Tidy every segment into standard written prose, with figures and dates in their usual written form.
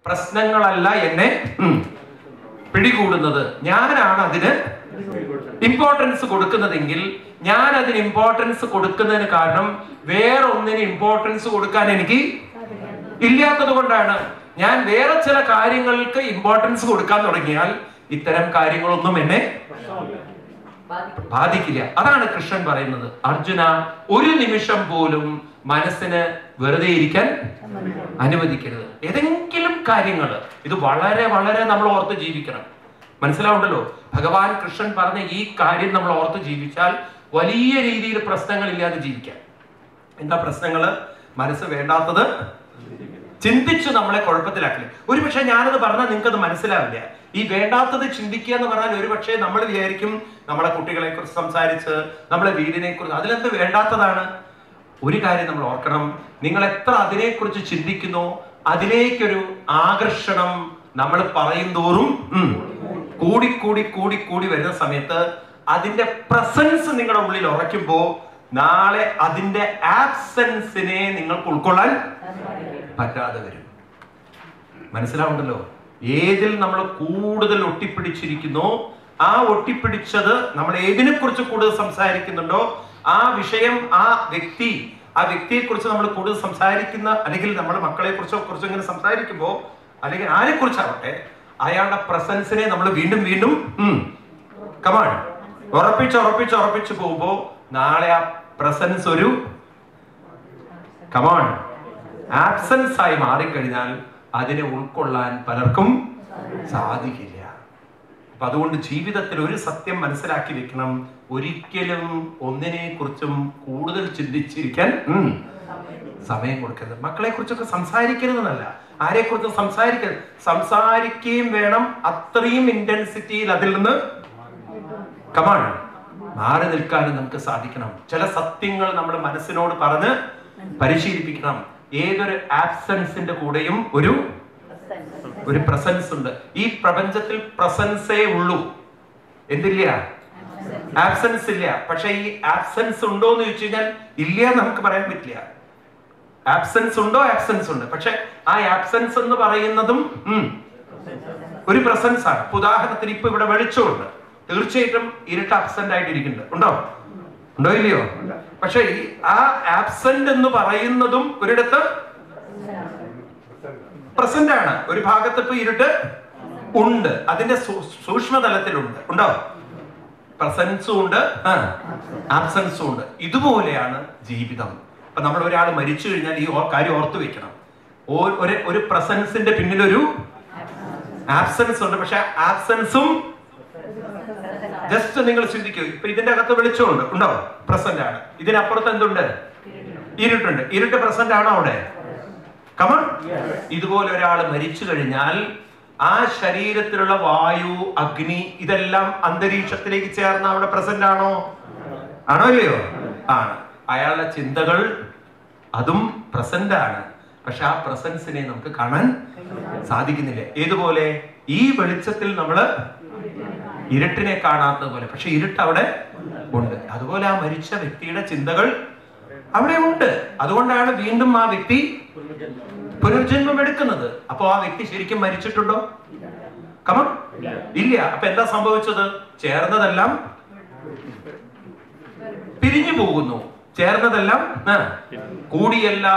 പ്രശ്നങ്ങളല്ല എന്നെ പിടികൂടുന്നത്, ഞാനാണ് അതിന് ഇമ്പോർട്ടൻസ് കൊടുക്കുന്നതെങ്കിൽ, ഞാൻ അതിന് ഇമ്പോർട്ടൻസ് കൊടുക്കുന്നതിന് കാരണം വേറെ ഒന്നിന് ഇമ്പോർട്ടൻസ് കൊടുക്കാൻ എനിക്ക് ഇല്ലാത്തത് കൊണ്ടാണ്. ഞാൻ വേറെ ചില കാര്യങ്ങൾക്ക് ഇമ്പോർട്ടൻസ് കൊടുക്കാൻ തുടങ്ങിയാൽ ഇത്തരം കാര്യങ്ങളൊന്നും എന്നെ ബാധിക്കില്ല. അതാണ് കൃഷ്ണൻ പറയുന്നത്, അർജുന ഒരു നിമിഷം പോലും മനസ്സിന് വെറുതെ ഇരിക്കാൻ അനുവദിക്കരുത്. ഏതെങ്കിലും കാര്യങ്ങൾ, ഇത് വളരെ വളരെ നമ്മൾ ഓർത്ത് ജീവിക്കണം. മനസ്സിലാവുണ്ടല്ലോ, ഭഗവാൻ കൃഷ്ണൻ പറഞ്ഞ ഈ കാര്യം നമ്മൾ ഓർത്ത് ജീവിച്ചാൽ വലിയ രീതിയിൽ പ്രശ്നങ്ങൾ ഇല്ലാതെ ജീവിക്കാം. എന്താ പ്രശ്നങ്ങള്? മനസ്സ് വേണ്ടാത്തത് ചിന്തിച്ചു നമ്മളെ കുഴപ്പത്തിലാക്കില്ല. ഒരുപക്ഷെ ഞാനത് പറഞ്ഞാൽ നിങ്ങൾക്ക് അത് മനസ്സിലാവില്ല. ഈ വേണ്ടാത്തത് ചിന്തിക്കുക എന്ന് പറഞ്ഞാൽ ഒരുപക്ഷെ നമ്മൾ വിചാരിക്കും നമ്മളെ കുട്ടികളെ കുറിച്ച് സംസാരിച്ച്, നമ്മളെ വീടിനെ കുറിച്ച്, അതിലെന്ത് വേണ്ടാത്തതാണ്? ഒരു കാര്യം നമ്മൾ ഓർക്കണം, നിങ്ങൾ എത്ര അതിനെക്കുറിച്ച് ചിന്തിക്കുന്നോ അതിലേക്കൊരു ആകർഷണം നമ്മൾ പറയും തോറും കൂടി കൂടി കൂടി വരുന്ന സമയത്ത് അതിന്റെ പ്രസൻസ് നിങ്ങളുടെ ഉള്ളിൽ ഉറയ്ക്കുമ്പോ നാളെ അതിന്റെ ആബ്സെൻസിനെ നിങ്ങൾക്ക് ഉൾക്കൊള്ളാൻ പറ്റാതെ വരും. മനസ്സിലാവുണ്ടല്ലോ, ഏതിൽ നമ്മൾ കൂടുതൽ ഒട്ടിപ്പിടിച്ചിരിക്കുന്നോ, ആ ഒട്ടിപ്പിടിച്ചത് നമ്മൾ ഏതിനെ കുറിച്ച് കൂടുതൽ സംസാരിക്കുന്നുണ്ടോ ആ വിഷയം, ആ വ്യക്തിയെ കുറിച്ച് നമ്മൾ കൂടുതൽ സംസാരിക്കുന്ന, അല്ലെങ്കിൽ നമ്മുടെ മക്കളെ കുറിച്ച് ഇങ്ങനെ സംസാരിക്കുമ്പോൾ, അല്ലെങ്കിൽ ആരെ കുറിച്ചാവട്ടെ, അയാളുടെ പ്രസൻസിനെ നമ്മൾ വീണ്ടും വീണ്ടും കമാൺ ഉറപ്പിച്ച് പോകുമ്പോ നാളെ ആ പ്രസൻസ് ഒരു കമാൺ ആബ്സെൻസ് ആയി മാറിക്കഴിഞ്ഞാൽ അതിനെ ഉൾക്കൊള്ളാൻ പലർക്കും സാധിക്കില്ല. അപ്പൊ അതുകൊണ്ട് ജീവിതത്തിൽ ഒരു സത്യം മനസ്സിലാക്കി വെക്കണം, ഒരിക്കലും ഒന്നിനെ കുറിച്ചും കൂടുതൽ ചിന്തിച്ചിരിക്കാൻ സമയം കൊടുക്കരുത്. മക്കളെ കുറിച്ചൊക്കെ സംസാരിക്കരുതെന്നല്ല, ആരെ കുറിച്ചും സംസാരിക്കുകയും വേണം, അത്രയും ഇന്റൻസിറ്റിയിൽ അതിൽ നിന്ന് കമാൺ മാറി നിൽക്കാനും നമുക്ക് സാധിക്കണം. ചില സത്യങ്ങൾ നമ്മൾ മനസ്സിനോട് പറഞ്ഞ് പരിശീലിപ്പിക്കണം. ഏതൊരു ആബ്സെൻസിന്റെ കൂടെയും ഒരു പ്രസൻസ് ഉണ്ട്. ഈ പ്രപഞ്ചത്തിൽ പ്രസൻസേ ഉള്ളൂ, എന്തില്ല? ആബ്സെൻസ് ഇല്ല. പക്ഷെ ഈ ആബ്സെൻസ് ഉണ്ടോ എന്ന് ചോദിച്ചു കഴിഞ്ഞാൽ ഇല്ല, നമുക്ക് പറയാൻ പറ്റില്ല. ആബ്സെൻസ് ഉണ്ടോ? ആബ്സെൻസ് ഉണ്ട്. പക്ഷെ ആ ആബ്സെൻസ് എന്ന് പറയുന്നതും ഒരു പ്രസൻസ് ആണ്. ഉദാഹരണത്തിന് ഇപ്പൊ ഇവിടെ വെളിച്ചമുണ്ട്, തീർച്ചയായിട്ടും ഇരുട്ട് ആബ്സെന്റ് ആയിട്ട് ഇരിക്കുന്നുണ്ട്. ഉണ്ടോ ഇല്ലയോ? പക്ഷെ ആ ആബ്സെന്റ് എന്ന് പറയുന്നതും ഒരിടത്ത് പ്രസന്റ് ആണ്. ഒരു ഭാഗത്ത് ഇപ്പൊ ഇരുട്ട് ഉണ്ട്, അതിന്റെ സൂക്ഷ്മതലത്തിലുണ്ട്. ഉണ്ടോ? പ്രസൻസും ഉണ്ട്, ആബ്സെൻസും ഉണ്ട്. ഇതുപോലെയാണ് ജീവിതം. അപ്പൊ നമ്മൾ ഒരാൾ മരിച്ചു കഴിഞ്ഞാൽ ഈ കാര്യം ഓർത്തു വെക്കണം, ഒരു പ്രസൻസിന്റെ പിന്നിലൊരു ആബ്സെൻസ് ഉണ്ട്. പക്ഷെ ആബ്സെൻസും ജസ്റ്റ് നിങ്ങൾ ചിന്തിക്കൂ, ഇപ്പൊ ഇതിന്റെ അകത്ത് വെളിച്ചമുണ്ട്, ഉണ്ടോ? പ്രസന്റ് ആണ്. ഇതിനപ്പുറത്ത് എന്തുണ്ട്? ഇരുട്ടുണ്ട്. ഇരുട്ട് പ്രസന്റ് ആണോ അവിടെ? കമൺ. ഇതുപോലെ ഒരാൾ മരിച്ചു കഴിഞ്ഞാൽ ആ ശരീരത്തിലുള്ള വായു, അഗ്നി, ഇതെല്ലാം അന്തരീക്ഷത്തിലേക്ക് ചേർന്ന് അവിടെ പ്രസന്റ് ആണോ? ഇല്ലയോ? ആണ്. അയാളുടെ ചിന്തകൾ അതും പ്രസന്റ് ആണ്. പക്ഷെ ആ പ്രസൻസിനെ നമുക്ക് കാണാൻ സാധിക്കുന്നില്ല. ഏതുപോലെ? ഈ വെളിച്ചത്തിൽ നമ്മള് ഇരുട്ടിനെ കാണാത്തത് പോലെ, പക്ഷെ ഇരുട്ട് അവിടെ ഉണ്ട്. അതുപോലെ ആ മരിച്ച വ്യക്തിയുടെ ചിന്തകൾ അവിടെ ഉണ്ട്. അതുകൊണ്ടാണ് വീണ്ടും ആ വ്യക്തി പുനർജന്മം എടുക്കുന്നത്. അപ്പൊ ആ വ്യക്തി ശരിക്കും മരിച്ചിട്ടുണ്ടോ? കമൺ, ഇല്ല. അപ്പൊ എന്താ സംഭവിച്ചത്? ചേർന്നതെല്ലാം പിരിഞ്ഞു പോകുന്നു. ചേർന്നതെല്ലാം കൂടിയെല്ലാം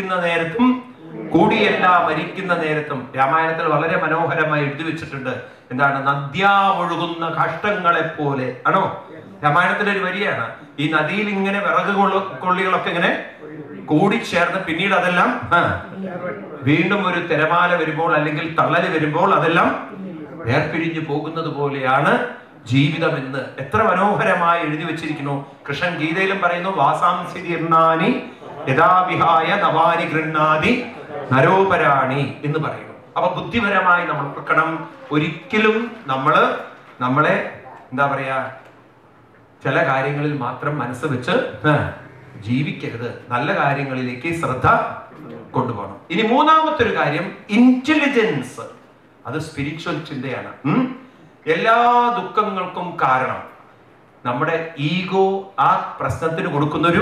മരിക്കുന്ന നേരത്തും രാമായണത്തിൽ വളരെ മനോഹരമായി എഴുതി വെച്ചിട്ടുണ്ട്. എന്താണ്? നദ്യാമൊഴുകുന്ന കാഷ്ടങ്ങളെ പോലെ ആണോ? രാമായണത്തിലെ ഒരു വരിയാണ്. ഈ നദിയിൽ ഇങ്ങനെ വിറക് കൊള്ളികളൊക്കെ ഇങ്ങനെ കൂടിച്ചേർന്ന് പിന്നീട് അതെല്ലാം വീണ്ടും ഒരു തിരമാല വരുമ്പോൾ അല്ലെങ്കിൽ തള്ളല് വരുമ്പോൾ അതെല്ലാം വേർപിരിഞ്ഞു പോകുന്നത് പോലെയാണ് ജീവിതം എന്ന് എത്ര മനോഹരമായി എഴുതി വെച്ചിരിക്കുന്നു. കൃഷ്ണൻ ഗീതയിലും പറയുന്നു, വാസാംസി തീർണാനി യഥാവിഹായ നവാനി ഗൃഹാതി നരോപരാണി എന്ന് പറയുന്നു. അപ്പൊ ബുദ്ധിപരമായി നമ്മൾ ഓർക്കണം, ഒരിക്കലും നമ്മളെ എന്താ പറയാ, ചില കാര്യങ്ങളിൽ മാത്രം മനസ്സ് വെച്ച് ജീവിക്കരുത്. നല്ല കാര്യങ്ങളിലേക്ക് ശ്രദ്ധ കൊണ്ടുപോകണം. ഇനി മൂന്നാമത്തെ ഒരു കാര്യം, ഇന്റലിജൻസ്. അത് സ്പിരിച്വൽ ചിന്തയാണ്. എല്ലാ ദുഃഖങ്ങൾക്കും കാരണം നമ്മുടെ ഈഗോ ആ പ്രശ്നത്തിന് കൊടുക്കുന്നൊരു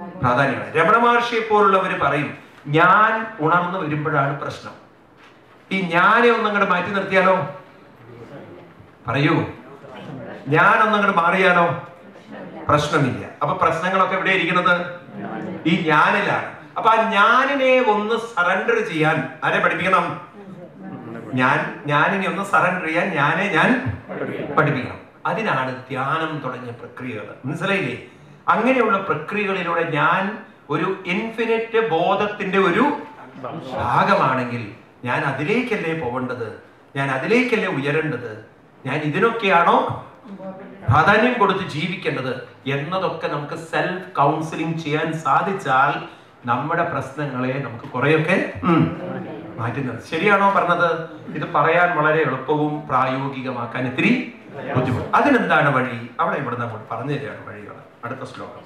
പ്രാധാന്യമാണ്. രമണ മഹർഷിയെ പോലുള്ളവർ പറയും, ഞാൻ ഉണർന്നു വരുമ്പോഴാണ് പ്രശ്നം. ഈ ഞാനെ ഒന്നങ്ങോട്ട് മാറ്റി നിർത്തിയാലോ? പറയൂ, ഞാനൊന്നങ്ങോട്ട് മാറിയാലോ? പ്രശ്നമില്ല. അപ്പൊ പ്രശ്നങ്ങളൊക്കെ എവിടെ ഇരിക്കുന്നത്? ഈ ഞാനിലാണ്. അപ്പൊ ആ ഞാനിനെ ഒന്ന് സറണ്ടർ ചെയ്യാൻ ആരെ പഠിപ്പിക്കണം? ഞാനിനെ ഒന്ന് സറണ്ടർ ചെയ്യാൻ ഞാൻ പഠിപ്പിക്കണം. അതിനാണ് ധ്യാനം തുടങ്ങിയ പ്രക്രിയകൾ. മനസ്സിലായില്ലേ? അങ്ങനെയുള്ള പ്രക്രിയകളിലൂടെ ഞാൻ ഒരു ഇൻഫിനിറ്റ് ബോധത്തിന്റെ ഒരു ഭാഗമാണെങ്കിൽ ഞാൻ അതിലേക്കല്ലേ പോവേണ്ടത്? ഞാൻ അതിലേക്കല്ലേ ഉയരേണ്ടത്? ഞാൻ ഇതിനൊക്കെയാണോ പ്രാധാന്യം കൊടുത്ത് ജീവിക്കേണ്ടത് എന്നതൊക്കെ നമുക്ക് സെൽഫ് കൗൺസിലിംഗ് ചെയ്യാൻ സാധിച്ചാൽ നമ്മുടെ പ്രശ്നങ്ങളെ നമുക്ക് കുറെയൊക്കെ മാറ്റി നിർത്തും. ശരിയാണോ പറഞ്ഞത്? ഇത് പറയാൻ വളരെ എളുപ്പവും പ്രായോഗികമാക്കാൻ ഇത്തിരി ബുദ്ധിമുട്ട്. അതിനെന്താണ് വഴി? അവിടെ ഇവിടെ നമ്മൾ പറഞ്ഞു തരികയാണ് വഴികൾ. അടുത്ത ശ്ലോകം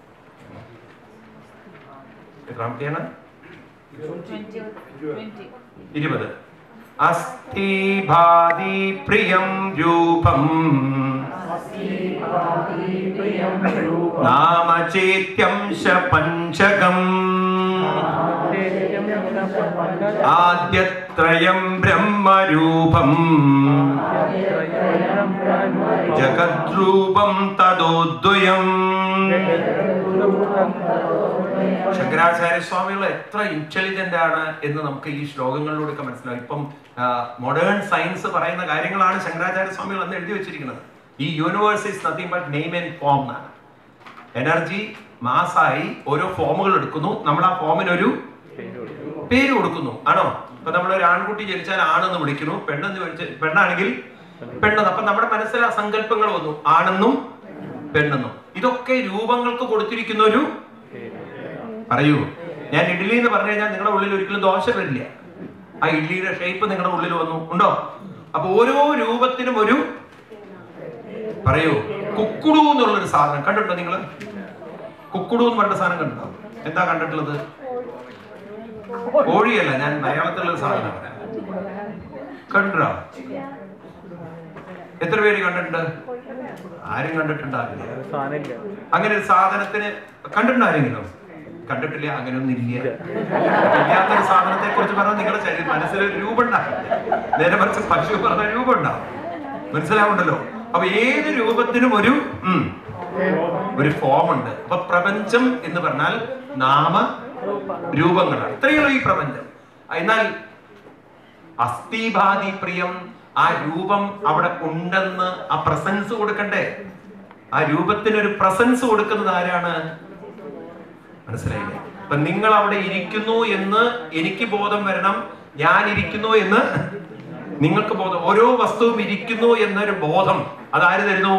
എത്രാമത്തെയാണ്? 20. അസ്തി ഭാതി പ്രിയം രൂപം നാമചേത്യം പഞ്ചകം ആദ്യത്രയം ബ്രഹ്മരൂപം ജഗദ്രൂപം തദോദ്വയം. ശങ്കരാചാര്യസ്വാമികൾ എത്ര ഇന്റലിജന്റ് ആണ് എന്ന് നമുക്ക് ഈ ശ്ലോകങ്ങളിലൂടെ മനസ്സിലാവും. ഇപ്പം മോഡേൺ സയൻസ് പറയുന്ന കാര്യങ്ങളാണ് ശങ്കരാചാര്യസ്വാമികൾ അന്ന് എഴുതി വെച്ചിരിക്കുന്നത്. ഈ universe is nothing but name and form എന്നാണ്. എനർജി മാസായി ഓരോ ഫോമുകൾ എടുക്കുന്നു, നമ്മൾ ആ ഫോമിനൊരു പേര് കൊടുക്കുന്നു. ആണോ? ഇപ്പൊ നമ്മളൊരു ആൺകുട്ടി ജനിച്ചാൽ ആണെന്ന് വിളിക്കുന്നു, പെണ്ണാണെങ്കിൽ പെണ്ണെന്ന്. അപ്പൊ നമ്മുടെ മനസ്സിൽ ആ സങ്കല്പങ്ങൾ വന്നു, ആണെന്നും പെണ്ണെന്നും. ഇതൊക്കെ രൂപങ്ങൾക്ക് കൊടുത്തിരിക്കുന്ന ഒരു പറയൂ. ഞാൻ ഇഡ്ഡലി എന്ന് പറഞ്ഞു കഴിഞ്ഞാൽ നിങ്ങളുടെ ഉള്ളിൽ ഒരിക്കലും ദോശ വരില്ല. ആ ഇഡ്ഡലിയുടെ ഷേപ്പ് നിങ്ങളുടെ ഉള്ളിൽ വന്നു, ഉണ്ടോ? അപ്പൊ ഓരോ രൂപത്തിനും ഒരു പറയൂ. കുക്കുടു എന്നുള്ളൊരു സാധനം കണ്ടിട്ടുണ്ടോ നിങ്ങള്? കുക്കുടു എന്ന് പറഞ്ഞ സാധനം കണ്ടോ? എന്താ കണ്ടിട്ടുള്ളത്? കോഴിയല്ല, ഞാൻ മലയാളത്തിലുള്ള സാധനം കണ്ടോ? എത്ര പേര് കണ്ടിട്ടുണ്ട്? ആരും കണ്ടിട്ടുണ്ടാവില്ല. അങ്ങനെ ഒരു സാധനത്തിന് കണ്ടിട്ടുണ്ടോ ആരെങ്കിലും? കണ്ടിട്ടില്ല. അങ്ങനെയൊന്നും ഇല്ല. ഇല്ലാത്തൊരു സാധനത്തെ കുറിച്ച് പറഞ്ഞാൽ നിങ്ങളുടെ മനസ്സിലൊരു രൂപം ഉണ്ടാവും. നേരെ മറിച്ച് പശു പറഞ്ഞ രൂപം ഉണ്ടാവും. മനസ്സിലാവുണ്ടല്ലോ? അപ്പൊ ഏത് രൂപത്തിനും ഒരു ഫോം ഉണ്ട്. അപ്പൊ പ്രപഞ്ചം എന്ന് പറഞ്ഞാൽ നാമ രൂപങ്ങളാണ്. ഇത്രയുള്ള ഈ പ്രപഞ്ചം. എന്നാൽ അസ്ഥിഭാതി പ്രിയം, ആ രൂപം അവിടെ ഉണ്ടെന്ന് ആ പ്രസൻസ് കൊടുക്കണ്ടേ? ആ രൂപത്തിനൊരു പ്രസൻസ് കൊടുക്കുന്നത് ആരാണ്? മനസ്സിലായില്ലേ? അപ്പൊ നിങ്ങൾ അവിടെ ഇരിക്കുന്നു എന്ന് എനിക്ക് ബോധം വരണം, ഞാൻ ഇരിക്കുന്നു എന്ന് നിങ്ങൾക്ക് ബോധം. ഓരോ വസ്തുവും ഇരിക്കുന്നു എന്നൊരു ബോധം അതാര് തരുന്നു?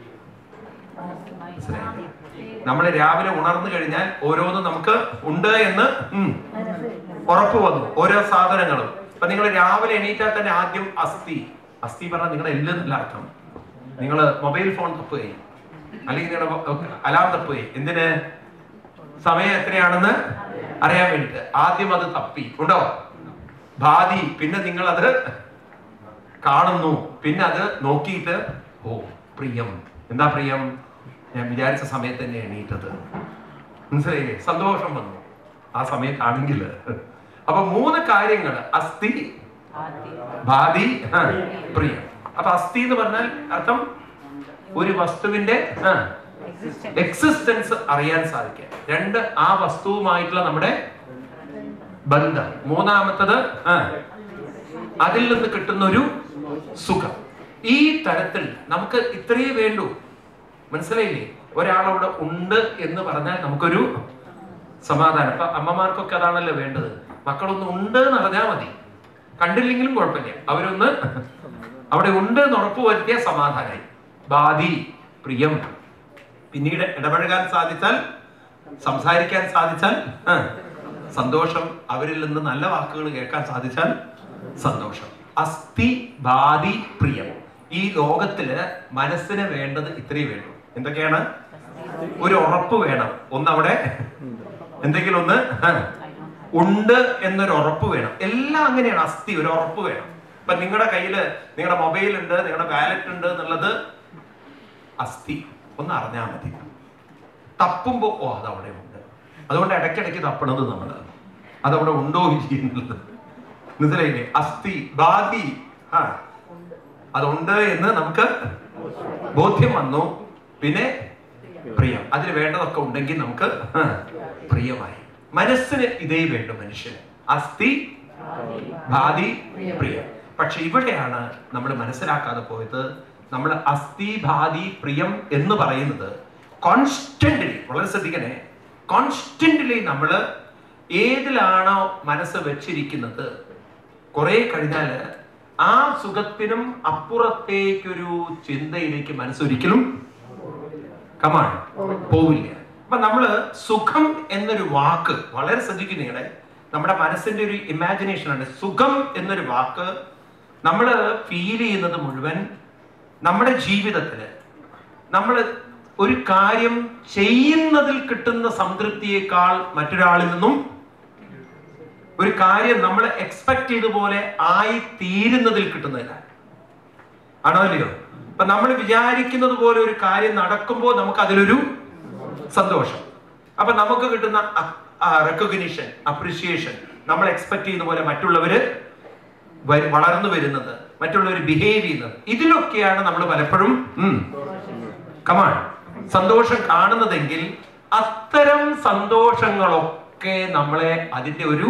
നമ്മൾ രാവിലെ ഉണർന്നു കഴിഞ്ഞാൽ ഓരോന്നും നമുക്ക് ഉണ്ട് എന്ന് ഉറപ്പ് വന്നു. ഓരോ സാധനങ്ങളും. അപ്പൊ നിങ്ങൾ രാവിലെ എണീറ്റാൽ തന്നെ ആദ്യം അസ്ഥി പറഞ്ഞാൽ നിങ്ങളുടെ എല്ലാം അർത്ഥം. നിങ്ങൾ മൊബൈൽ ഫോൺ തപ്പുകയും അല്ലെങ്കിൽ നിങ്ങളുടെ അലാം തപ്പുകയും എന്തിന്? സമയം എത്രയാണെന്ന് അറിയാൻ വേണ്ടിട്ട്. ആദ്യം അത് തപ്പി, ഉണ്ടോ? ഭാതി, പിന്നെ നിങ്ങൾ അത് കാണുന്നു, പിന്നെ അത് നോക്കിയിട്ട് ഓ പ്രിയം. എന്താ പ്രിയം? ഞാൻ വിചാരിച്ച സമയത്ത് തന്നെ എണീറ്റത്. മനസ്സിലായില്ലേ? സന്തോഷം വന്നു ആ സമയത്താണെങ്കിൽ. അപ്പൊ 3 കാര്യങ്ങൾ: അസ്ഥി, ഭാതി, പ്രിയം. അപ്പൊ അസ്ഥി എന്ന് പറഞ്ഞാൽ അർത്ഥം ഒരു വസ്തുവിന്റെ എക്സിസ്റ്റൻസ് അറിയാൻ സാധിക്കുക. 2, ആ വസ്തുവുമായിട്ടുള്ള നമ്മുടെ ബന്ധം. 3-മത്തത് അതിൽ നിന്ന് കിട്ടുന്ന ഒരു സുഖം. ഈ തരത്തിൽ നമുക്ക് ഇത്രയേ വേണ്ടൂ. മനസ്സിലായില്ലേ? ഒരാളവിടെ ഉണ്ട് എന്ന് പറഞ്ഞാൽ നമുക്കൊരു സമാധാനം. അപ്പൊ അമ്മമാർക്കൊക്കെ അതാണല്ലോ വേണ്ടത്. മക്കളൊന്ന് ഉണ്ട് എന്ന് അറിഞ്ഞാൽ മതി, കണ്ടില്ലെങ്കിലും കുഴപ്പമില്ല. അവരൊന്ന് അവിടെ ഉണ്ട് എന്ന് ഉറപ്പ് വരുത്തിയ സമാധാനമായി. ബാധി, പ്രിയം. പിന്നീട് ഇടപഴകാൻ സാധിച്ചാൽ, സംസാരിക്കാൻ സാധിച്ചാൽ സന്തോഷം. അവരിൽ നിന്ന് നല്ല വാക്കുകൾ കേൾക്കാൻ സാധിച്ചാൽ സന്തോഷം. അസ്ഥി, ബാധി, പ്രിയം. ഈ ലോകത്തില് മനസ്സിന് വേണ്ടത് ഇത്രയും വേണ്ടു. എന്തൊക്കെയാണ്? ഒരു ഉറപ്പ് വേണം. അവിടെ എന്തെങ്കിലും ഒന്ന് ഉണ്ട് എന്നൊരു ഉറപ്പ് വേണം. എല്ലാം അങ്ങനെയാണ്. അസ്ഥി, ഒരു ഉറപ്പ് വേണം. ഇപ്പൊ നിങ്ങളുടെ കയ്യില് നിങ്ങളുടെ മൊബൈൽ ഉണ്ട്, നിങ്ങളുടെ വാലറ്റ് ഉണ്ട് എന്നുള്ളത് അസ്ഥി. ഒന്ന് അറിഞ്ഞാൽ മതി. തപ്പുമ്പോ അതവിടെ ഉണ്ട്. അതുകൊണ്ട് ഇടയ്ക്കിടയ്ക്ക് തപ്പണത് നമ്മള് അതവിടെ ഉണ്ടോ ഇല്ലെന്നുള്ളത്. മനസ്സിലായില്ലേ? അസ്ഥി ഭാതി അതുണ്ട് എന്ന് നമുക്ക് ബോധ്യം വന്നു. പിന്നെ പ്രിയം, അതിന് വേണ്ടതൊക്കെ ഉണ്ടെങ്കിൽ നമുക്ക് പ്രിയമായി. മനസ്സിന് ഇതേ വേണ്ടു മനുഷ്യന്, അസ്ഥി ഭാതി പ്രിയം. പക്ഷെ ഇവിടെയാണ് നമ്മൾ മനസ്സിലാക്കാതെ പോയത്. നമ്മൾ അസ്ഥി ഭാതി പ്രിയം എന്ന് പറയുന്നത് കോൺസ്റ്റന്റ്ലി, വളരെ ശ്രദ്ധിക്കണേ, കോൺസ്റ്റന്റ്ലി നമ്മൾ ഏതിലാണോ മനസ്സ് വെച്ചിരിക്കുന്നത്, കുറെ കഴിഞ്ഞാൽ ആ സുഖത്തിനും അപ്പുറത്തേക്കൊരു ചിന്തയിലേക്ക് മനസ്സൊരിക്കലും പോവില്ല. അപ്പൊ നമ്മള് സുഖം എന്നൊരു വാക്ക് വളരെ ശ്രദ്ധിക്കുന്നീടെ, നമ്മുടെ മനസ്സിന്റെ ഒരു ഇമാജിനേഷൻ ആണ്. സുഖം എന്നൊരു വാക്ക് നമ്മൾ ഫീൽ ചെയ്യുന്നത് മുഴുവൻ നമ്മുടെ ജീവിതത്തില് നമ്മൾ ഒരു കാര്യം ചെയ്യുന്നതിൽ കിട്ടുന്ന സംതൃപ്തിയേക്കാൾ മറ്റൊരാളിൽ നിന്നും ഒരു കാര്യം നമ്മൾ എക്സ്പെക്ട് ചെയ്ത പോലെ ആയി തീരുന്നതിൽ കിട്ടുന്നില്ല. ആണോ അല്ലയോ? അപ്പൊ നമ്മൾ വിചാരിക്കുന്നത് പോലെ ഒരു കാര്യം നടക്കുമ്പോൾ നമുക്ക് അതിലൊരു സന്തോഷം. അപ്പൊ നമുക്ക് കിട്ടുന്ന റെക്കഗ്നിഷൻ, അപ്രിസിയേഷൻ, നമ്മൾ എക്സ്പെക്ട് ചെയ്യുന്ന പോലെ മറ്റുള്ളവര് വളർന്നു വരുന്നത്, മറ്റുള്ളവർ ബിഹേവ് ചെയ്യുന്നത്, ഇതിലൊക്കെയാണ് നമ്മൾ പലപ്പോഴും സന്തോഷം കാണുന്നതെങ്കിൽ അത്തരം സന്തോഷങ്ങളൊക്കെ നമ്മളെ അതിന്റെ ഒരു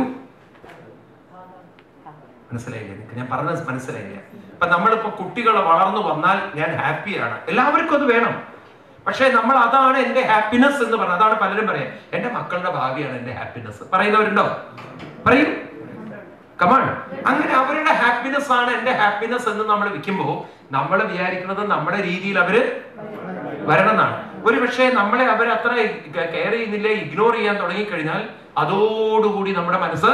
മനസ്സിലായില്ലേ? ഞാൻ പറഞ്ഞത് മനസ്സിലായില്ല? അപ്പൊ നമ്മളിപ്പോ കുട്ടികൾ വളർന്നു വന്നാൽ ഞാൻ ഹാപ്പിയാണ്, എല്ലാവർക്കും അത് വേണം. പക്ഷെ നമ്മൾ അതാണ് എന്റെ ഹാപ്പിനെസ് എന്ന് പറഞ്ഞത്. അതാണ് പലരും പറയാം, എന്റെ മക്കളുടെ ഭാവിയാണ് എന്റെ ഹാപ്പിനെസ് പറയുന്നവരുണ്ടോ? പറയും. കമാൺ. അങ്ങനെ അവരുടെ ഹാപ്പിനെസ് ആണ് എന്റെ ഹാപ്പിനെസ് എന്ന് നമ്മൾ വിൽക്കുമ്പോൾ നമ്മൾ വിചാരിക്കുന്നത് നമ്മുടെ രീതിയിൽ അവര് വരണം എന്നാണ്. ഒരു പക്ഷേ നമ്മളെ അവരത്ര കെയർ ചെയ്യുന്നില്ല, ഇഗ്നോർ ചെയ്യാൻ തുടങ്ങിക്കഴിഞ്ഞാൽ അതോടുകൂടി നമ്മുടെ മനസ്സ്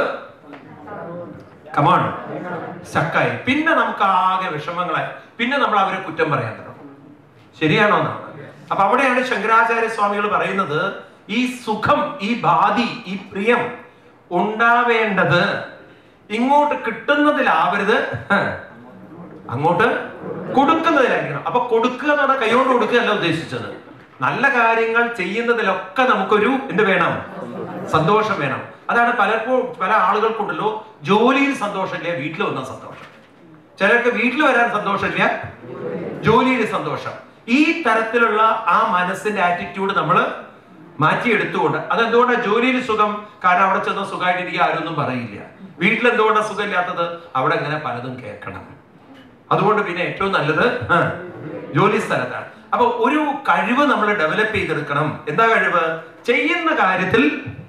സ്റ്റക്കായി. പിന്നെ നമുക്ക് ആകെ വിഷമങ്ങളായി. പിന്നെ നമ്മൾ അവരെ കുറ്റം പറയാൻ തുടങ്ങും. ശരിയാണോ എന്നാണ്. അപ്പൊ അവിടെയാണ് ശങ്കരാചാര്യ സ്വാമികൾ പറയുന്നത്, ഈ സുഖം, ഈ ഭാതി, ഈ പ്രിയം ഉണ്ടാവേണ്ടത് ഇങ്ങോട്ട് കിട്ടുന്നതിലാവരുത്, അങ്ങോട്ട് കൊടുക്കുന്നതിലായിരിക്കണം. അപ്പൊ കൊടുക്കുക എന്ന് പറഞ്ഞാൽ കൈകൊണ്ട് കൊടുക്കുകയല്ല ഉദ്ദേശിച്ചത്. നല്ല കാര്യങ്ങൾ ചെയ്യുന്നതിലൊക്കെ നമുക്കൊരു എന്ത് വേണം? സന്തോഷം വേണം. അതാണ് പലപ്പോഴും പല ആളുകൾക്കുണ്ടല്ലോ, ജോലിയിൽ സന്തോഷമില്ല, വീട്ടിൽ വന്ന സന്തോഷം. ചിലർക്ക് വീട്ടിൽ വരാൻ സന്തോഷമില്ല, ജോലിയിൽ സന്തോഷം. ഈ തരത്തിലുള്ള ആ മനസ്സിന്റെ ആറ്റിറ്റ്യൂഡ് നമ്മൾ മാറ്റിയെടുത്തുകൊണ്ട്, അതെന്തുകൊണ്ടാണ് ജോലിയിൽ സുഖം? കാരണം അവിടെ ചെന്ന സുഖമായിട്ടിരിക്കുക ആരൊന്നും പറയില്ല. വീട്ടിൽ എന്തുകൊണ്ടാണ് സുഖമില്ലാത്തത്? അവിടെ ഇങ്ങനെ പലതും കേൾക്കണം. അതുകൊണ്ട് പിന്നെ ഏറ്റവും നല്ലത് ജോലി സ്ഥലത്താണ്. അപ്പൊ ഒരു കഴിവ് നമ്മൾ ഡെവലപ്പ് ചെയ്തെടുക്കണം. എന്താ കഴിവ്? ചെയ്യുന്ന കാര്യത്തിൽ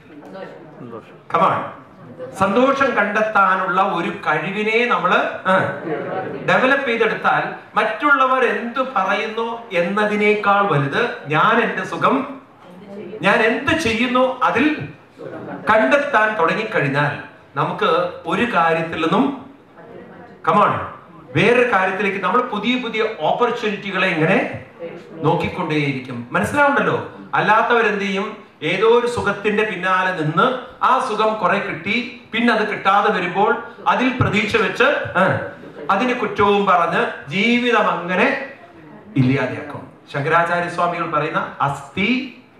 സന്തോഷം കണ്ടെത്താനുള്ള ഒരു കഴിവിനെ നമ്മൾ ഡെവലപ്പ് ചെയ്തെടുത്താൽ മറ്റുള്ളവർ എന്തു പറയുന്നു എന്നതിനേക്കാൾ വലുത് ഞാൻ എന്റെ സുഖം, ഞാൻ എന്ത് ചെയ്യുന്നു അതിൽ കണ്ടെത്താൻ തുടങ്ങിക്കഴിഞ്ഞാൽ നമുക്ക് ഒരു കാര്യത്തിൽ നിന്നും വേറൊരു കാര്യത്തിലേക്ക് നമ്മൾ പുതിയ പുതിയ ഓപ്പർച്യൂണിറ്റികളെ ഇങ്ങനെ നോക്കിക്കൊണ്ടേയിരിക്കും. മനസ്സിലാവുണ്ടല്ലോ? അല്ലാത്തവരെന്ത് ചെയ്യും? ഏതോ ഒരു സുഖത്തിന്റെ പിന്നാലെ നിന്ന് ആ സുഖം കുറെ കിട്ടി, പിന്നെ അത് കിട്ടാതെ വരുമ്പോൾ അതിൽ പ്രതീക്ഷ വെച്ച് അതിന് കുറ്റവും പറഞ്ഞ് ജീവിതം അങ്ങനെ ഇല്ലാതെയാക്കും. ശങ്കരാചാര്യ സ്വാമികൾ പറയുന്ന അസ്ഥി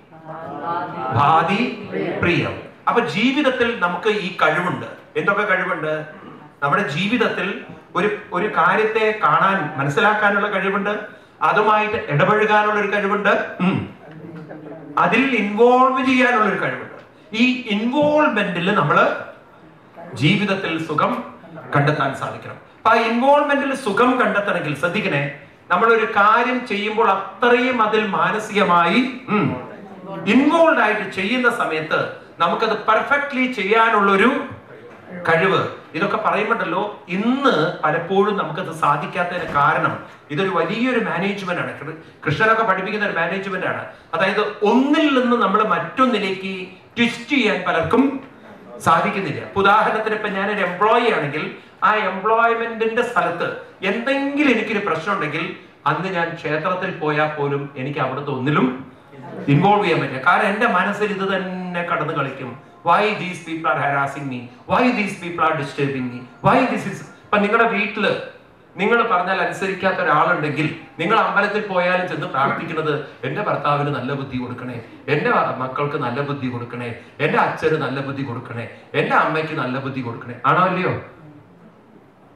ഭാതി പ്രിയം. അപ്പൊ ജീവിതത്തിൽ നമുക്ക് ഈ കഴിവുണ്ട്. എന്തൊക്കെ കഴിവുണ്ട്? നമ്മുടെ ജീവിതത്തിൽ ഒരു കാര്യത്തെ കാണാൻ, മനസ്സിലാക്കാനുള്ള കഴിവുണ്ട്, അതുമായിട്ട് ഇടപഴകാനുള്ള ഒരു കഴിവുണ്ട്, അതിൽ ഇൻവോൾവ് ചെയ്യാനുള്ള ഒരു കഴിവുണ്ട്. ഈ ഇൻവോൾവ്മെന്റിൽ നമ്മൾ ജീവിതത്തിൽ സുഖം കണ്ടെത്താൻ സാധിക്കണം. അപ്പൊ ആ ഇൻവോൾവ്മെന്റിൽ സുഖം കണ്ടെത്തണമെങ്കിൽ ശ്രദ്ധിക്കണേ, നമ്മളൊരു കാര്യം ചെയ്യുമ്പോൾ അത്രയും അതിൽ മാനസികമായി ഇൻവോൾവ് ആയിട്ട് ചെയ്യുന്ന സമയത്ത് നമുക്കത് പെർഫെക്റ്റ്ലി ചെയ്യാനുള്ളൊരു കഴിവ്. ഇതൊക്കെ പറയുമ്പോണ്ടല്ലോ, ഇന്ന് പലപ്പോഴും നമുക്കത് സാധിക്കാത്തതിന് കാരണം ഇതൊരു വലിയൊരു മാനേജ്മെന്റ് ആണ്. കൃഷ്ണനൊക്കെ പഠിപ്പിക്കുന്ന ഒരു മാനേജ്മെന്റ് ആണ്. അതായത് ഒന്നിൽ നിന്ന് നമ്മൾ മറ്റൊന്നിലേക്ക് ട്വിസ്റ്റ് ചെയ്യാൻ പലർക്കും സാധിക്കുന്നില്ല. ഉദാഹരണത്തിന് ഇപ്പൊ ഞാനൊരു എംപ്ലോയി ആണെങ്കിൽ ആ എംപ്ലോയ്മെന്റിന്റെ സ്ഥലത്ത് എന്തെങ്കിലും എനിക്കൊരു പ്രശ്നം ഉണ്ടെങ്കിൽ അന്ന് ഞാൻ ക്ഷേത്രത്തിൽ പോയാൽ പോലും എനിക്ക് അവിടുത്തെ ഒന്നിലും ഇൻവോൾവ് ചെയ്യാൻ പറ്റില്ല. കാരണം എന്റെ മനസ്സിൽ ഇത് തന്നെ കടന്നു കളിക്കും. Why these people are harassing me? Why these people are disturbing me? Why this is... ഇപ്പൊ നിങ്ങളുടെ വീട്ടില് നിങ്ങൾ പറഞ്ഞാൽ അനുസരിക്കാത്ത ഒരാളുണ്ടെങ്കിൽ നിങ്ങൾ അമ്പലത്തിൽ പോയാലും ചെന്ന് പ്രാർത്ഥിക്കുന്നത്, എന്റെ ഭർത്താവിന് നല്ല ബുദ്ധി കൊടുക്കണേ, എന്റെ മക്കൾക്ക് നല്ല ബുദ്ധി കൊടുക്കണേ, എന്റെ അച്ഛന് നല്ല ബുദ്ധി കൊടുക്കണേ, എന്റെ അമ്മയ്ക്ക് നല്ല ബുദ്ധി കൊടുക്കണേ. ആണോ അല്ലയോ?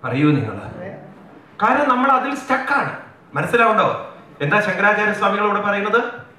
പറയൂ നിങ്ങൾ. കാരണം നമ്മൾ അതിൽ സ്റ്റക്കാണ്. മനസ്സിലാവുണ്ടോ എന്താ ശങ്കരാചാര്യ സ്വാമികളോട് പറയുന്നത്?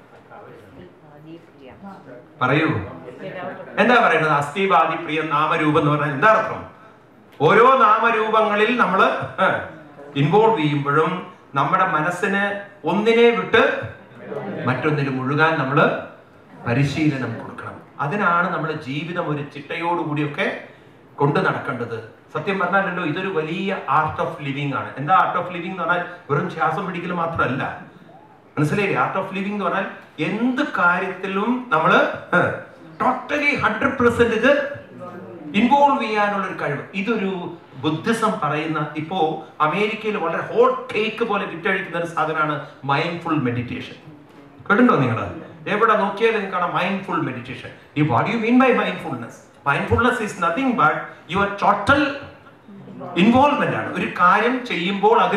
പറയൂ, എന്താ പറയുന്നത്? അസ്ഥിവാദി പ്രിയ നാമരൂപം എന്ന് പറഞ്ഞാൽ എന്താ അർത്ഥം? ഓരോ നാമരൂപങ്ങളിൽ നമ്മൾ ഇൻവോൾവ് ചെയ്യുമ്പോഴും നമ്മുടെ മനസ്സിന് ഒന്നിനെ വിട്ട് മറ്റൊന്നിൽ മുഴുകാൻ നമ്മൾ പരിശീലനം കൊടുക്കണം. അതിനാണ് നമ്മുടെ ജീവിതം ഒരു ചിട്ടയോടുകൂടിയൊക്കെ കൊണ്ടു നടക്കേണ്ടത്. സത്യം പറഞ്ഞാലല്ലോ ഇതൊരു വലിയ ആർട്ട് ഓഫ് ലിവിംഗ് ആണ്. എന്താ ആർട്ട് ഓഫ് ലിവിംഗ് എന്ന് പറഞ്ഞാൽ വെറും ശ്വാസം പിടിക്കൽ മാത്രമല്ല. മനസ്സിലായില്ലേ? ആർട്ട് ഓഫ് ലിവിംഗ് എന്ന് പറഞ്ഞാൽ എന്ത് കാര്യത്തിലും നമ്മൾ ടോട്ടലി 100% ഇത് ഇൻവോൾവ് ചെയ്യാനുള്ള ഒരു കഴിവ്. ഇതൊരു ബുദ്ധിസം പറയുന്ന, ഇപ്പോ അമേരിക്കയിൽ വളരെ ഹോട്ട് കേക്ക് പോലെ വിറ്റഴിക്കുന്ന ഒരു സാധനമാണ് മൈൻഡ്ഫുൾ മെഡിറ്റേഷൻ. കേട്ടിട്ടുണ്ടോ നിങ്ങൾ? എവിടെ നോക്കിയാലും നിങ്ങൾക്ക് കാണാം mindful meditation. What you mean by mindfulness? Mindfulness is nothing but your total involvement ആണ്. ഒരു കാര്യം ചെയ്യുമ്പോൾ അതിൽ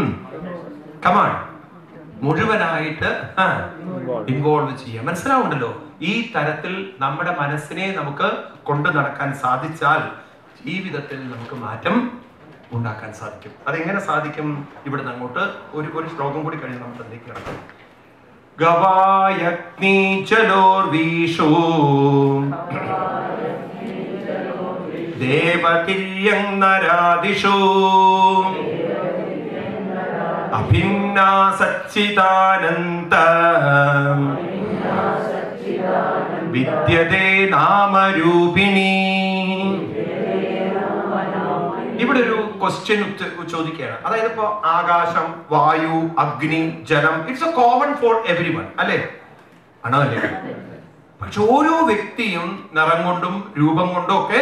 മുഴുവനായിട്ട് ഇൻവോൾവ് ചെയ്യുക. മനസ്സിലാവുണ്ടല്ലോ? ഈ തരത്തിൽ നമ്മുടെ മനസ്സിനെ നമുക്ക് കൊണ്ടു നടക്കാൻ സാധിച്ചാൽ ജീവിതത്തിൽ നമുക്ക് മാറ്റം ഉണ്ടാക്കാൻ സാധിക്കും. അതെങ്ങനെ സാധിക്കും? ഇവിടുന്ന് അങ്ങോട്ട് ഒരു ശ്ലോകം കൂടി കഴിഞ്ഞ് നമുക്ക് അതിലേക്ക് കിടക്കാം. ഗവായഗ്നി ചലോർവീഷു ദേവതില്യം നരാദിഷു അഭിന്നാ സച്ചിദാനന്ത വിദ്യതേ നാമരൂപിണി. ഇവിടെ ഒരു ക്വസ്റ്റ്യൻ ചോദിക്കുകയാണ്. അതായത് ഇപ്പോ ആകാശം, വായു, അഗ്നി, ജലം, it's a common for everyone, അല്ലേ? ആണോ അല്ലേ? പക്ഷെ ഓരോ വ്യക്തിയും നിറം കൊണ്ടും രൂപം കൊണ്ടും ഒക്കെ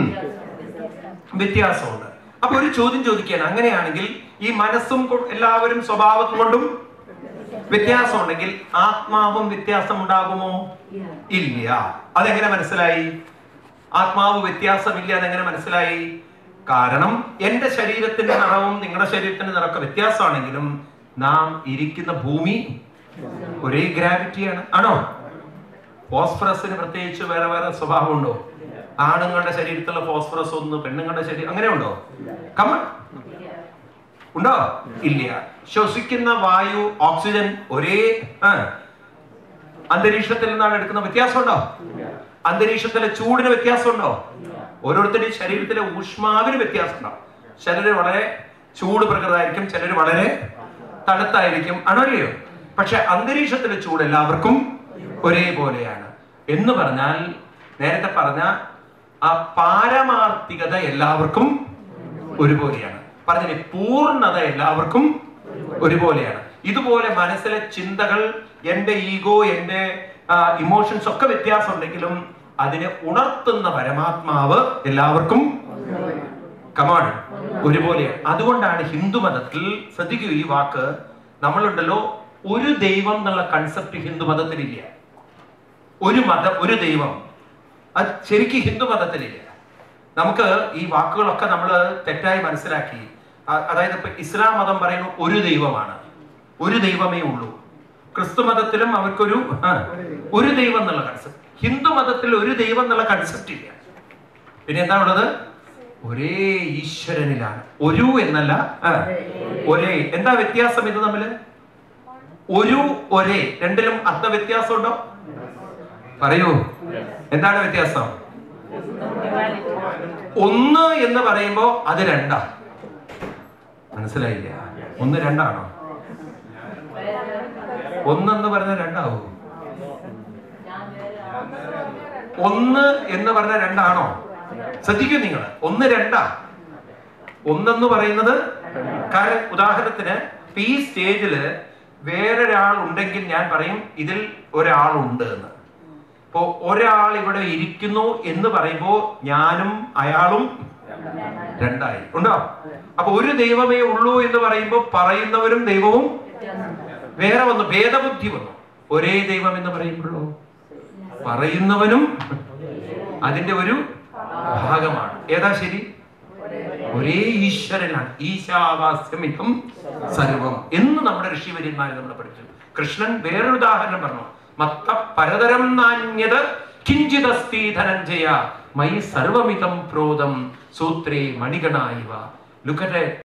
വ്യത്യാസമുണ്ട്. അപ്പൊ ഒരു ചോദ്യം ചോദിക്കുകയാണ്, അങ്ങനെയാണെങ്കിൽ ഈ മനസ്സും എല്ലാവരും സ്വഭാവം കൊണ്ടും വ്യത്യാസമുണ്ടെങ്കിൽ ആത്മാവും വ്യത്യാസം ഉണ്ടാകുമോ? ഇല്ല. അതെങ്ങനെ മനസ്സിലായി? ആത്മാവ് വ്യത്യാസമില്ല അതെങ്ങനെ മനസ്സിലായി? കാരണം എന്റെ ശരീരത്തിന്റെ നിറവും നിങ്ങളുടെ ശരീരത്തിന്റെ നിറമൊക്കെ വ്യത്യാസമാണെങ്കിലും നാം ഇരിക്കുന്ന ഭൂമി ഒരേ ഗ്രാവിറ്റിയാണ്. ആണോ? ഫോസ്ഫറസിന് പ്രത്യേകിച്ച് വേറെ വേറെ സ്വഭാവം ഉണ്ടോ? ആണുങ്ങളുടെ ശരീരത്തിലുള്ള ഫോസ്ഫറസ് ഒന്ന്, പെണ്ണുങ്ങളുടെ ശരീരം അങ്ങനെ ഉണ്ടോ? കമൺ ഉണ്ടോ? ഇല്ല. ശ്വസിക്കുന്ന വായു, ഓക്സിജൻ ഒരേ അന്തരീക്ഷത്തിൽ നിന്നാണ് എടുക്കുന്ന. വ്യത്യാസം ഉണ്ടോ? അന്തരീക്ഷത്തിലെ ചൂടിന് വ്യത്യാസം ഉണ്ടോ? ഓരോരുത്തരുടെയും ശരീരത്തിലെ ഊഷ്മാവിന് വ്യത്യാസം ഉണ്ടാവും. ചിലർ വളരെ ചൂട് പ്രകൃതമായിരിക്കും, ചിലർ വളരെ തണുത്തായിരിക്കും. ആണോ അല്ലയോ? പക്ഷെ അന്തരീക്ഷത്തിലെ ചൂട് എല്ലാവർക്കും ഒരേപോലെയാണ്. എന്ന് പറഞ്ഞാൽ നേരത്തെ പറഞ്ഞ ആ പാരമാർത്ഥികത എല്ലാവർക്കും ഒരുപോലെയാണ്. പറഞ്ഞില്ലേ, പൂർണ്ണത എല്ലാവർക്കും ഒരുപോലെയാണ്. ഇതുപോലെ മനസ്സിലെ ചിന്തകൾ, എന്റെ ഈഗോ, എന്റെ ഇമോഷൻസ് ഒക്കെ വ്യത്യാസം ഉണ്ടെങ്കിലും അതിനെ ഉണർത്തുന്ന പരമാത്മാവ് എല്ലാവർക്കും കമാണ് ഒരുപോലെയാണ്. അതുകൊണ്ടാണ് ഹിന്ദു മതത്തിൽ, ശ്രദ്ധിക്കൂ ഈ വാക്ക്, നമ്മളുണ്ടല്ലോ, ഒരു ദൈവം എന്നുള്ള കൺസെപ്റ്റ് ഹിന്ദു മതത്തിലില്ല. ഒരു മതം, ഒരു ദൈവം, അത് ശരിക്കും ഹിന്ദു മതത്തിലില്ല. നമുക്ക് ഈ വാക്കുകളൊക്കെ നമ്മൾ തെറ്റായി മനസ്സിലാക്കി. അതായത് ഇപ്പൊ ഇസ്ലാം മതം പറയുന്നു ഒരു ദൈവമാണ്, ഒരു ദൈവമേ ഉള്ളൂ. ക്രിസ്തു മതത്തിലും അവർക്കൊരു ഒരു ദൈവം എന്നുള്ള കൺസെപ്റ്റ്. ഹിന്ദു മതത്തിൽ ഒരു ദൈവം എന്നുള്ള കൺസെപ്റ്റ് ഇല്ല. പിന്നെ എന്താ ഉള്ളത്? ഒരേ ഈശ്വരനിലാണ്. ഒരു എന്നല്ല, ഒരേ. എന്താ വ്യത്യാസം ഇത് തമ്മില്? ഒരു, ഒരേ, രണ്ടിലും അർത്ഥ വ്യത്യാസം ഉണ്ടോ? പറയൂ, എന്താണ് വ്യത്യാസം? ഒന്ന് എന്ന് പറയുമ്പോ അത് രണ്ടാ. മനസ്സിലായില്ല? ഒന്ന് രണ്ടാണോ? ഒന്നെന്ന് പറഞ്ഞ രണ്ടാവൂ? ഒന്ന് എന്ന് പറഞ്ഞ രണ്ടാണോ? ശ്രദ്ധിക്കൂ നിങ്ങൾ, ഒന്ന് രണ്ടാ. ഒന്നെന്ന് പറയുന്നത്, കാരണം ഉദാഹരണത്തിന് ഈ സ്റ്റേജില് വേറൊരാൾ ഉണ്ടെങ്കിൽ ഞാൻ പറയും ഇതിൽ ഒരാളുണ്ട് എന്ന്. ഇപ്പോ ഒരാൾ ഇവിടെ ഇരിക്കുന്നു എന്ന് പറയുമ്പോ ഞാനും അയാളും രണ്ടായി. ഉണ്ടോ? അപ്പൊ ഒരു ദൈവമേ ഉള്ളൂ എന്ന് പറയുമ്പോ പറയുന്നവരും ദൈവവും വേറെ വന്നു, ഭേദബുദ്ധി വന്നു. ഒരേ ദൈവം എന്ന് പറയുമ്പോഴോ പറയുന്നവനും അതിന്റെ ഒരു ഭാഗമാണ്. ഏതാ ശരി? ഒരേ ഈശ്വരനാണ്. ഈശാവാസ്യമിതം സർവം എന്ന് നമ്മുടെ ഋഷിവര്യന്മാരെ നമ്മൾ പഠിച്ചു. കൃഷ്ണൻ വേറൊരു ഉദാഹരണം പറഞ്ഞു. മത്ത പരതരം നാന്യത് കിഞ്ചിതസ്തി Dhananjaya മയി സർവമിതം Prothom സൂത്രേ മണിഗണായിവ. Look at it.